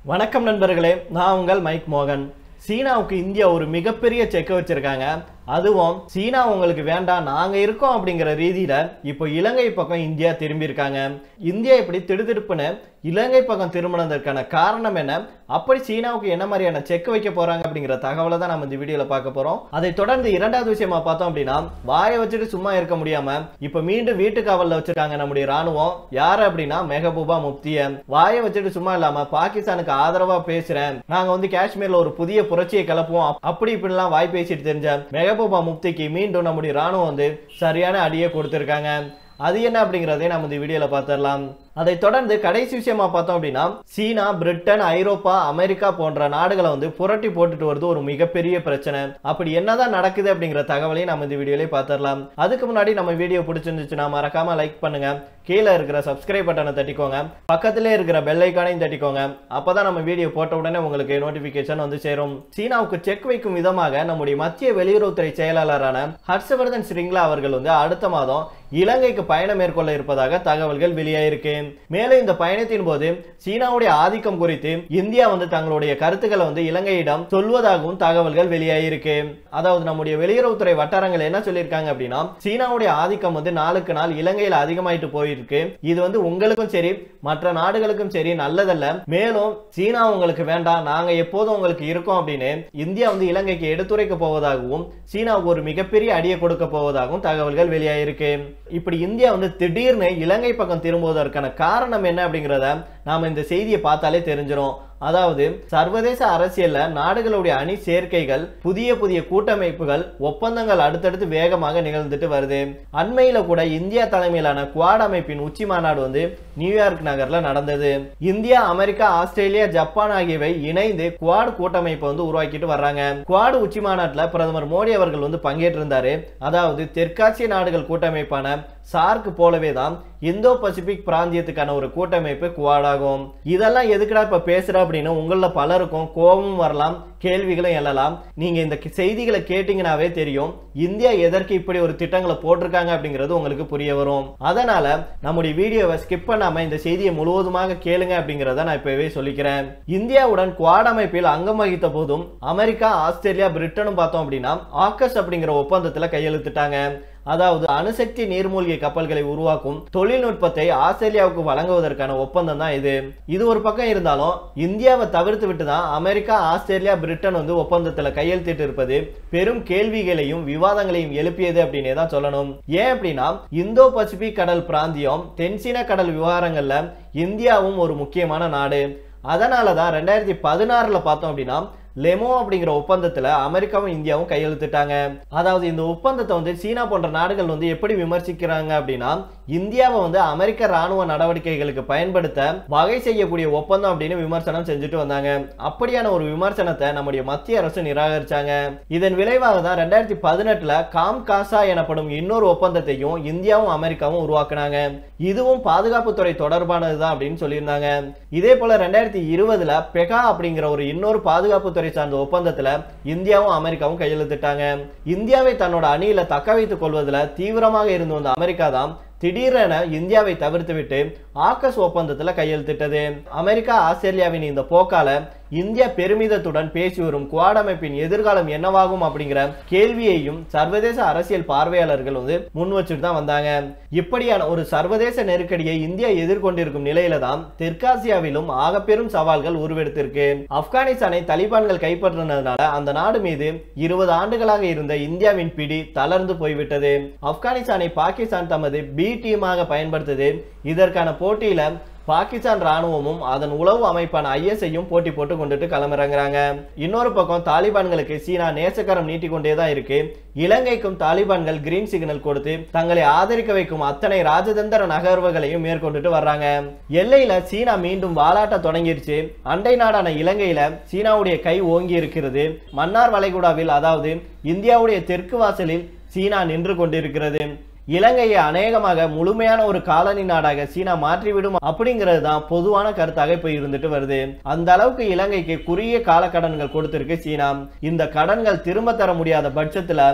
வணக்கம் நண்பர்களே, நான் உங்கள் மைக் மோகன். சீனாவுக்கு இந்தியா ஒரு மிகப்பெரிய செக் வச்சிருக்காங்க. அதுவும் சீனா உங்களுக்கு வேண்டாம், நாங்க இருக்கோம் அப்படிங்கிற ரீதியில இப்போ இலங்கை பக்கம் இந்தியா திரும்பி இருக்காங்க. இந்தியா இப்படி திடுதிடுப்புன்னு இலங்கை பக்கம் திரும்பினதற்கான காரணம் என்ன, அப்படி சீனாவுக்கு என்ன மாதிரியான செக் வைக்க போறாங்க அப்படிங்கிற தகவலை தான் நம்ம இந்த வீடியோல பார்க்க போறோம். அதை தொடர்ந்து இரண்டாவது விஷயமா பார்த்தோம் அப்படின்னா, வாயை வச்சுட்டு சும்மா இருக்க முடியாம இப்ப மீண்டும் வீட்டு காவல்ல வச்சிருக்காங்க நம்முடைய ராணுவம். யாரு அப்படின்னா மெஹபூபா முப்திய. வாயை வச்சுட்டு சும்மா இல்லாம பாகிஸ்தானுக்கு ஆதரவா பேசுறேன், நாங்க காஷ்மீர்ல ஒரு புதிய புரட்சியை கிளப்புவோம், அப்படி இப்படிலாம் வாய் பேசிட்டு தெரிஞ்ச மெஹபூபா முப்திக்கு மீண்டும் நம்முடைய ராணுவம் சரியான அடியை கொடுத்திருக்காங்க. அது என்ன அப்படிங்கறதை நம்ம இந்த வீடியோல பார்த்திடலாம். அதை தொடர்ந்து கடைசி விஷயமா பார்த்தோம் அப்படின்னா, சீனா, பிரிட்டன், ஐரோப்பா, அமெரிக்கா போன்ற நாடுகளை புரட்டி போட்டுட்டு வருது ஒரு மிகப்பெரிய பிரச்சனை. அப்படி என்னதான் நடக்குது அப்படிங்கிற தகவலையும் நம்ம இந்த வீடியோலயே பார்த்திடலாம். அதுக்கு முன்னாடி நம்ம வீடியோ பிடிச்சிருந்துச்சுன்னா மறக்காம லைக் பண்ணுங்க, கீழே இருக்கிற சப்ஸ்கிரைப் பட்டனை தட்டிக்கோங்க, பக்கத்திலே இருக்கிற பெல் ஐகானையும் தட்டிக்கோங்க. அப்பதான் நம்ம வீடியோ போட்ட உடனே உங்களுக்கு நோட்டிபிகேஷன் சேரும். சீனாவுக்கு செக் வைக்கும் விதமாக நம்முடைய மத்திய வெளியுறவுத்துறை செயலாளரான ஹர்ஷவர்தன் ஸ்ரிங்லா அவர்கள் அடுத்த மாதம் இலங்கைக்கு பயணம் மேற்கொள்ள இருப்பதாக தகவல்கள் வெளியாயிருக்கு. மேலும் இந்த பயணத்தின் போது சீனாவுடைய ஆதிக்கம் குறித்து இந்தியா தங்களுடைய கருத்துக்களை இலங்கையிடம் சொல்வதாகவும் தகவல்கள் வெளியாயிருக்கு. அதாவது நம்முடைய வெளியுறவுத்துறை வட்டாரங்கள் என்ன சொல்லியிருக்காங்க அப்படின்னா, சீனாவுடைய ஆதிக்கம் நாளுக்கு நாள் இலங்கையில் அதிகமாயிட்டு போயிருக்கு. இது உங்களுக்கும் சரி மற்ற நாடுகளுக்கும் சரி நல்லதல்ல. மேலும் சீனா உங்களுக்கு வேண்டாம், நாங்க எப்போதும் உங்களுக்கு இருக்கோம் அப்படின்னு இந்தியா இலங்கைக்கு எடுத்துரைக்க போவதாகவும் சீனாவுக்கு ஒரு மிகப்பெரிய அடியை கொடுக்க போவதாகவும் தகவல்கள் வெளியாயிருக்கு. இப்படி இந்தியா திடீர்னு இலங்கை பக்கம் திரும்புவதற்கான காரணம் என்ன அப்படிங்கறத நாம இந்த செய்தியை பார்த்தாலே தெரிஞ்சிடும். அதாவது சர்வதேச அரசியல்ல நாடுகளுடைய அணி சேர்க்கைகள், புதிய புதிய கூட்டமைப்புகள், ஒப்பந்தங்கள் அடுத்தடுத்து வேகமாக நிகழ்ந்துட்டு வருது. அண்மையில கூட இந்தியா தலைமையிலான குவாட் அமைப்பின் உச்சி மாநாடு நியூயார்க் நகர்ல நடந்தது. இந்தியா, அமெரிக்கா, ஆஸ்திரேலியா, ஜப்பான் ஆகியவை இணைந்து குவாட் கூட்டமைப்பை உருவாக்கிட்டு வர்றாங்க. குவாட் உச்சி மாநாட்டுல பிரதமர் மோடி அவர்கள் பங்கேற்றிருந்தாரு. அதாவது தெற்காசிய நாடுகள் கூட்டமைப்பான சார்க் போலவே தான் இந்தோ பசிபிக் பிராந்தியத்துக்கான ஒரு கூட்டமைப்பு குவாட் ஆகும். இதெல்லாம் எதுக்குடா இப்ப பேசுற அப்படின்னு உங்கள பலருக்கும் கோபமும் வரலாம், கேள்விகளும் எழலாம். நீங்க இந்த செய்திகளை கேட்டீங்கன்னாவே தெரியும் இந்தியா எதற்கு இப்படி ஒரு திட்டங்களை போட்டிருக்காங்க அப்படிங்கிறது உங்களுக்கு புரிய வரும். அதனால நம்முடைய வீடியோவை ஸ்கிப் பண்ணாம இந்த செய்தியை முழுவதுமாக கேளுங்க அப்படிங்கறத நான் இப்பவே சொல்லிக்கிறேன். இந்தியாவுடன் குவாட் அமைப்பில் அங்கம் வகித்த போதும் அமெரிக்கா, ஆஸ்திரேலியா, பிரிட்டனும் பார்த்தோம் அப்படின்னா ஆக்கஸ் அப்படிங்கிற ஒப்பந்தத்துல கையெழுத்திட்டாங்க. அதாவது அணுசக்தி நீர்மூழ்கி கப்பல்களை உருவாக்கும் தொழில்நுட்பத்தை ஆஸ்திரேலியாவுக்கு வழங்குவதற்கான ஒப்பந்தம் தான் இது. இது ஒரு பக்கம் இருந்தாலும் இந்தியாவை தவிர்த்து விட்டு தான் அமெரிக்கா, ஆஸ்திரேலியா, பிரிட்டன் ஒப்பந்தத்துல கையெழுத்திட்டு இருப்பது பெரும் கேள்விகளையும் விவாதங்களையும் எழுப்பியது அப்படின்னே தான் சொல்லணும். ஏன் அப்படின்னா, இந்தோ பசிபிக் கடல் பிராந்தியம், தென்சீன கடல் விவகாரங்கள்ல இந்தியாவும் ஒரு முக்கியமான நாடு. அதனாலதான் 2016 பார்த்தோம் அப்படின்னா லெமோ அப்படிங்கிற ஒப்பந்தத்துல அமெரிக்காவும் இந்தியாவும் கையெழுத்திட்டாங்க. அதாவது இந்த ஒப்பந்தத்தை சீனா போன்ற நாடுகள் எப்படி விமர்சிக்கிறாங்க அப்படின்னா, இந்தியாவை அமெரிக்க ராணுவ நடவடிக்கைகளுக்கு பயன்படுத்த வகை செய்யக்கூடிய ஒப்பந்தம் அப்படின்னு விமர்சனம் செஞ்சுட்டு வந்தாங்க. அப்படியான ஒரு விமர்சனத்தை நம்முடைய மத்திய அரசு நிராகரிச்சாங்க. இதன் விளைவாக தான் 2018 காம் காசா எனப்படும் இன்னொரு ஒப்பந்தத்தையும் இந்தியாவும் அமெரிக்காவும் உருவாக்குனாங்க. இதுவும் பாதுகாப்புத்துறை தொடர்பானதுதான் அப்படின்னு சொல்லியிருந்தாங்க. இதே போல 2020 பெகா அப்படிங்கிற ஒரு இன்னொரு பாதுகாப்புத்துறை சார்ந்த ஒப்பந்தத்துல இந்தியாவும் அமெரிக்காவும் கையெழுத்திட்டாங்க. இந்தியாவை தன்னோட அணியில தக்க வைத்துக் கொள்வதில் தீவிரமாக இருந்து வந்த அமெரிக்கா தான் திடீரென இந்தியாவை தவிர்த்து விட்டு ஆக்கஸ் ஒப்பந்தத்துல கையெழுத்திட்டது. அமெரிக்கா, ஆஸ்திரேலியாவின் இந்த போக்கால இந்தியா பெருமிதத்துடன் பேசி வரும் குவாட் அமைப்பின் எதிர்காலம் என்னவாகும் அப்படிங்கிற கேள்வியையும் சர்வதேச அரசியல் பார்வையாளர்கள் முன் வச்சுட்டு தான் வந்தாங்க. இப்படியான ஒரு சர்வதேச நெருக்கடியை இந்தியா எதிர்கொண்டிருக்கும் நிலையில தான் தெற்காசியாவிலும் ஆக பெரும் சவால்கள் உருவெடுத்திருக்கு. ஆப்கானிஸ்தானை தலிபான்கள் கைப்பற்றினதுனால அந்த நாடு மீது 20 ஆண்டுகளாக இருந்த இந்தியாவின் பிடி தளர்ந்து போய்விட்டது. ஆப்கானிஸ்தானை பாகிஸ்தான் தமது பி டீமாக பயன்படுத்தது. இதற்கான போட்டியில பாகிஸ்தான் ராணுவமும் அதன் உளவு அமைப்பான ஐஎஸ்ஐயும் போட்டி போட்டு கொண்டுட்டு களமிறங்குறாங்க. இன்னொரு பக்கம் தாலிபான்களுக்கு சீனா நேசக்கரம் நீட்டிக்கொண்டேதான் இருக்கு. இலங்கைக்கும் தாலிபான்கள் கிரீன் சிக்னல் கொடுத்து தங்களை ஆதரிக்க வைக்கும் அத்தனை ராஜதந்திர நகர்வுகளையும் மேற்கொண்டுட்டு வர்றாங்க. எல்லையில சீனா மீண்டும் வாலாட்ட தொடங்கிருச்சு. அண்டை நாடான இலங்கையில சீனாவுடைய கை ஓங்கி இருக்கிறது. மன்னார் வளைகுடாவில், அதாவது இந்தியாவுடைய தெற்கு வாசலில் சீனா நின்று கொண்டிருக்கிறது. இலங்கையை அநேகமாக முழுமையான ஒரு காலனி நாடாக சீனா மாற்றிவிடும் அப்படிங்கிறது தான் பொதுவான கருத்தாக இப்ப இருந்துட்டு வருது. அந்த அளவுக்கு இலங்கைக்கு குறுகிய கால கடன்கள் கொடுத்திருக்கு சீனா. இந்த கடன்கள் திரும்ப தர முடியாத பட்சத்துல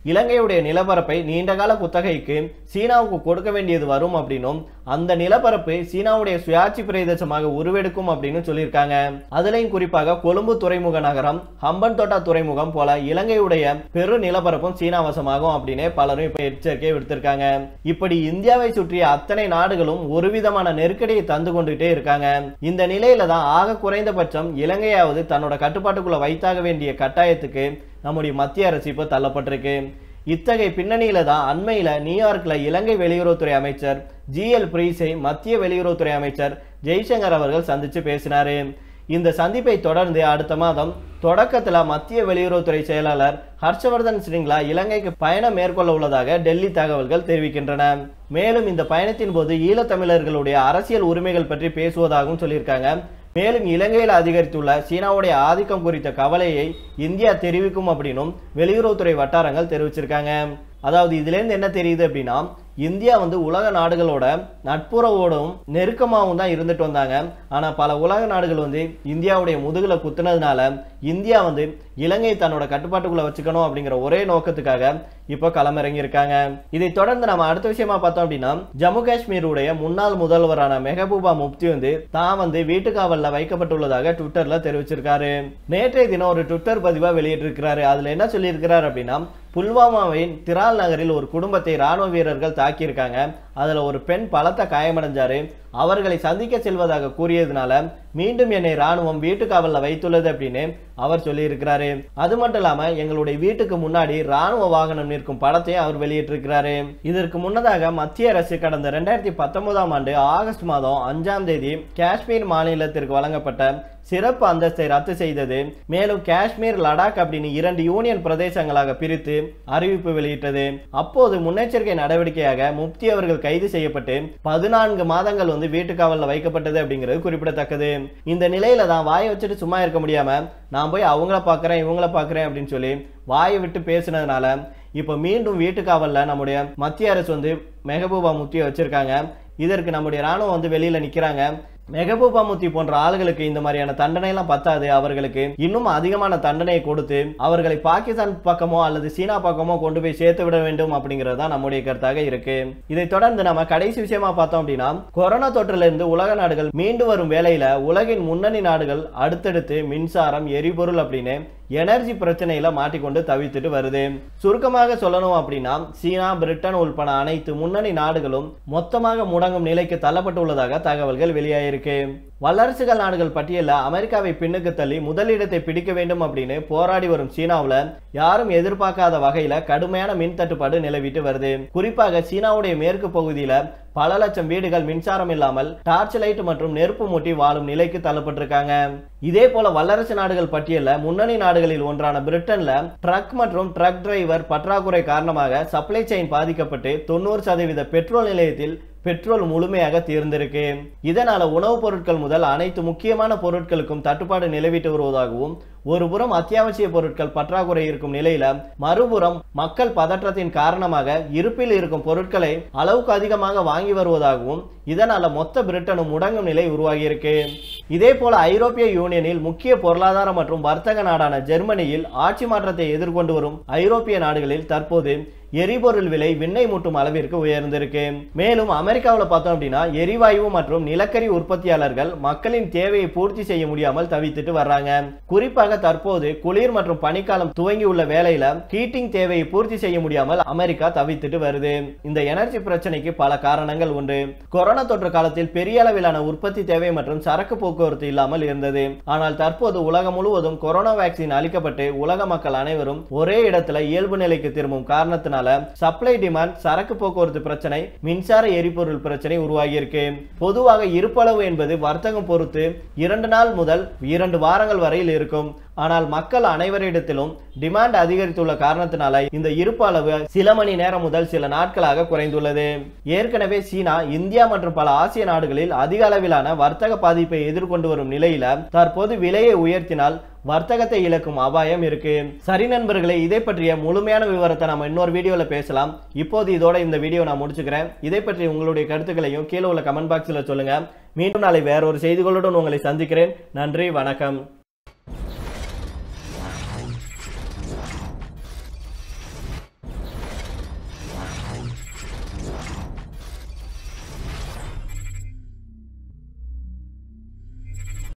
இலங்கையுடைய நிலப்பரப்பை நீண்டகால குத்தகைக்கு சீனாவுக்கு கொடுக்க வேண்டியது வரும் அப்படின்னும் அந்த நிலப்பரப்பு சீனாவுடைய சுயாட்சி பிரதேசமாக உருவெடுக்கும் அப்படின்னு சொல்லியிருக்காங்க. அதுலயும் குறிப்பாக கொழும்பு துறைமுக நகரம், ஹம்பன்தோட்டா துறைமுகம் போல இலங்கையுடைய பெரு நிலப்பரப்பும் சீனா வசமாகும் அப்படின்னு பலரும் இப்ப எச்சரிக்கை விடுத்திருக்காங்க. இப்படி இந்தியாவை சுற்றிய அத்தனை நாடுகளும் ஒரு விதமான நெருக்கடியை தந்து கொண்டுகிட்டே இருக்காங்க. இந்த நிலையில தான் ஆக குறைந்தபட்சம் இலங்கையாவது தன்னோட கட்டுப்பாட்டுக்குள்ள வைத்தாக வேண்டிய கட்டாயத்துக்கு நம்முடைய மத்திய அரசு இப்போ தள்ளப்பட்டிருக்கு. இத்தகைய பின்னணியில தான் அண்மையில நியூயார்க்ல இலங்கை வெளியுறவுத்துறை அமைச்சர் ஜிஎல் பிரீஸை மத்திய வெளியுறவுத்துறை அமைச்சர் ஜெய்சங்கர் அவர்கள் சந்திச்சு பேசினாரு. இந்த சந்திப்பை தொடர்ந்து அடுத்த மாதம் தொடக்கத்துல மத்திய வெளியுறவுத்துறை செயலாளர் ஹர்ஷவர்தன் சிரிங்லா இலங்கைக்கு பயணம் மேற்கொள்ள உள்ளதாக டெல்லி தகவல்கள் தெரிவிக்கின்றன. மேலும் இந்த பயணத்தின் போது ஈழத்தமிழர்களுடைய அரசியல் உரிமைகள் பற்றி பேசுவதாகவும் சொல்லியிருக்காங்க. மேலும் இலங்கையில் அதிகரித்துள்ள சீனாவுடைய ஆதிக்கம் குறித்த கவலையை இந்தியா தெரிவிக்கும் அப்படின்னும் வெளியுறவுத்துறை வட்டாரங்கள் தெரிவிச்சிருக்காங்க. அதாவது இதுல இருந்து என்ன தெரியுது அப்படின்னா, இந்தியா உலக நாடுகளோட நட்புறவோடும் நெருக்கமாகவும் தான் இருந்துட்டு வந்தாங்க. ஆனா பல உலக நாடுகள் இந்தியாவுடைய முதுகுல குத்துனதுனால இந்தியா இலங்கை தன்னோட கட்டுப்பாட்டுக்குள்ள வச்சுக்கணும் அப்படிங்கிற ஒரே நோக்கத்துக்காக இப்ப களமிறங்கி இருக்காங்க. இதை தொடர்ந்து நம்ம அடுத்த விஷயமா பார்த்தோம் அப்படின்னா, ஜம்மு காஷ்மீருடைய முன்னாள் முதல்வரான மெஹபூபா முப்தி தான் வீட்டுக்காவல்ல வைக்கப்பட்டுள்ளதாக ட்விட்டர்ல தெரிவிச்சிருக்காரு. நேற்றைய தினம் ஒரு ட்விட்டர் பதிவா வெளியிட்டிருக்கிறாரு. அதுல என்ன சொல்லியிருக்கிறார் அப்படின்னா, புல்வாமாவின் திரால் நகரில் ஒரு குடும்பத்தை ராணுவ வீரர்கள் தாக்கியிருக்காங்க. அதுல ஒரு பெண் பலத்த காயமடைஞ்சாரு. அவர்களை சந்திக்க செல்வதாக கூறியதுனால மீண்டும் என்னை ராணுவம் வீட்டுக்காவல்ல வைத்துள்ளது அப்படின்னு அவர் சொல்லி இருக்கிறாரு. அது மட்டும் இல்லாம எங்களுடைய வீட்டுக்கு முன்னாடி ராணுவ வாகனம் நிற்கும் படத்தை அவர் வெளியிட்டிருக்கிறாரு. இதற்கு முன்னதாக மத்திய அரசு கடந்த 2019ஆம் ஆண்டு ஆகஸ்ட் மாதம் 5ஆம் தேதி காஷ்மீர் மாநிலத்திற்கு வழங்கப்பட்ட சிறப்பு அந்தஸ்தை ரத்து செய்தது. மேலும் காஷ்மீர், லடாக் அப்படின்னு 2 யூனியன் பிரதேசங்களாக பிரித்து அறிவிப்பு வெளியிட்டது. அப்போது முன்னெச்சரிக்கை நடவடிக்கையாக முப்தி அவர்கள் கைது செய்யப்பட்டு 14 மாதங்கள் வீட்டுக்காவல்ல வைக்கப்பட்டது அப்படிங்கிறது குறிப்பிடத்தக்கது. இந்த நிலையில தான் வாயை வச்சுட்டு சும்மா இருக்க முடியாம நான் போய் அவங்கள பாக்குறேன் இவங்கள பாக்குறேன் அப்படின்னு சொல்லி வாயை விட்டு பேசினதுனால இப்ப மீண்டும் வீட்டுக்காவல்ல நம்முடைய மத்திய அரசு மெஹபூபா முப்தியை வச்சிருக்காங்க. இதற்கு நம்முடைய ராணுவம் வெளியில நிக்கிறாங்க. மெஹபூபா முப்தி போன்ற ஆளுகளுக்கு இந்த மாதிரியான தண்டனை எல்லாம் பத்தாது, அவர்களுக்கு இன்னும் அதிகமான தண்டனையை கொடுத்து அவர்களை பாகிஸ்தான் பக்கமோ அல்லது சீனா பக்கமோ கொண்டு போய் சேர்த்து விட வேண்டும் அப்படிங்கிறது தான் நம்முடைய கருத்தாக இருக்கு. இதை தொடர்ந்து நம்ம கடைசி விஷயமா பார்த்தோம் அப்படின்னா, கொரோனா தொற்றிலிருந்து இருந்து உலக நாடுகள் மீண்டு வரும் வேளையில உலகின் முன்னணி நாடுகள் அடுத்தடுத்து மின்சாரம், எரிபொருள் அப்படின்னு எனர்ஜி பிரச்சனையில மாட்டிக்கொண்டு தவித்துட்டு வருது. சுருக்கமாக சொல்லணும் அப்படின்னா, சீனா, பிரிட்டன் உள்பட அனைத்து முன்னணி நாடுகளும் மொத்தமாக முடங்கும் நிலைக்கு தள்ளப்பட்டுள்ளதாக தகவல்கள் வெளியாயிருக்கு. வல்லரசுகள் நாடுகள் பட்டியல அமெரிக்காவை பின்னுக்கு தள்ளி முதலிடத்தை பிடிக்க வேண்டும் அப்படின்னு போராடி வரும் சீனாவுல யாரும் எதிர்பார்க்காத வகையில கடுமையான மின் தட்டுப்பாடு நிலவிட்டு வருது. குறிப்பாக சீனாவுடைய மேற்கு பகுதியில பல லட்சம் வீடுகள் மின்சாரம் இல்லாமல் டார்ச் லைட் மற்றும் நெருப்பு மூட்டி வாழும் நிலைக்கு தள்ளப்பட்டிருக்காங்க. இதே போல வல்லரசு நாடுகள் பட்டியல முன்னணி நாடுகளில் ஒன்றான பிரிட்டன்ல ட்ரக் மற்றும் ட்ரக் டிரைவர் பற்றாக்குறை காரணமாக சப்ளை செயின் பாதிக்கப்பட்டு 90% பெட்ரோல் நிலையத்தில் பெட்ரோல் முழுமையாக தீர்ந்திருக்கு. இதனால உணவுப் பொருட்கள் முதல் அனைத்து முக்கியமான பொருட்களுக்கும் தட்டுப்பாடு நிலவிட்டு வருவதாகவும், ஒருபுறம் அத்தியாவசிய பொருட்கள் பற்றாக்குறை இருக்கும் நிலையில மறுபுறம் மக்கள் பதற்றத்தின் காரணமாக இருப்பில் இருக்கும் பொருட்களை அளவுக்கு அதிகமாக வாங்கி வருவதாகவும், இதனால மொத்த பிரிட்டனும் முடங்கும் நிலை உருவாகி இருக்கு. இதே போல ஐரோப்பிய யூனியனில் முக்கிய பொருளாதார மற்றும் வர்த்தக நாடான ஜெர்மனியில் ஆட்சி மாற்றத்தை எதிர்கொண்டு வரும் ஐரோப்பிய நாடுகளில் தற்போது எரிபொருள் விலை விண்ணை முட்டும் அளவிற்கு உயர்ந்திருக்கு. மேலும் அமெரிக்காவில் பார்த்தோம் அப்படின்னா, எரிவாயு மற்றும் நிலக்கரி உற்பத்தியாளர்கள் மக்களின் தேவையை பூர்த்தி செய்ய முடியாமல் தவித்துட்டு வர்றாங்க. குறிப்பாக தற்போது குளிர் மற்றும் பனிக்காலம் துவங்கியுள்ள வேளையில ஹீட்டிங் தேவையை பூர்த்தி செய்ய முடியாமல் அமெரிக்கா தவித்துட்டு வருது. இந்த எனர்ஜி பிரச்சனைக்கு பல காரணங்கள் உண்டு. கொரோனா தொற்று காலத்தில் பெரிய அளவிலான உற்பத்தி தேவை மற்றும் சரக்கு போக்குவரத்து இல்லாமல் இருந்தது. ஆனால் தற்போது உலகம் முழுவதும் கொரோனா வேக்சின் அளிக்கப்பட்டு உலக மக்கள் அனைவரும் ஒரே இடத்துல இயல்பு நிலைக்கு திரும்பும் காரணத்தினால் சப்ளை டிமாண்ட், சரக்கு போக்குவரத்து பிரச்சனை, மின்சார எரிபொருள் பிரச்சனை உருவாகி இருக்கு. பொதுவாக இருப்பளவு என்பது வர்த்தகம் பொறுத்து 2 நாள் முதல் 2 வாரங்கள் வரையில் இருக்கும். ஆனால் மக்கள் அனைவரிடத்திலும் டிமாண்ட் அதிகரித்துள்ள காரணத்தினால இந்த இருப்பு அளவு சில மணி நேரம் முதல் சில நாட்களாக குறைந்துள்ளது. ஏற்கனவே சீனா, இந்தியா மற்றும் பல ஆசிய நாடுகளில் அதிக அளவிலான வர்த்தக பாதிப்பை எதிர்கொண்டு வரும் நிலையில தற்போது விலையை உயர்த்தினால் வர்த்தகத்தை இழக்கும் அபாயம் இருக்கு. சரி நண்பர்களே, இதை பற்றிய முழுமையான விவரத்தை நம்ம இன்னொரு வீடியோல பேசலாம். இப்போது இதோட இந்த வீடியோ நான் முடிச்சுக்கிறேன். இதை பற்றி உங்களுடைய கருத்துக்களையும் கீழே உள்ள கமெண்ட் பாக்ஸ்ல சொல்லுங்க. மீண்டும் நாளை வேற ஒரு செய்திகளுடன் உங்களை சந்திக்கிறேன். நன்றி, வணக்கம்.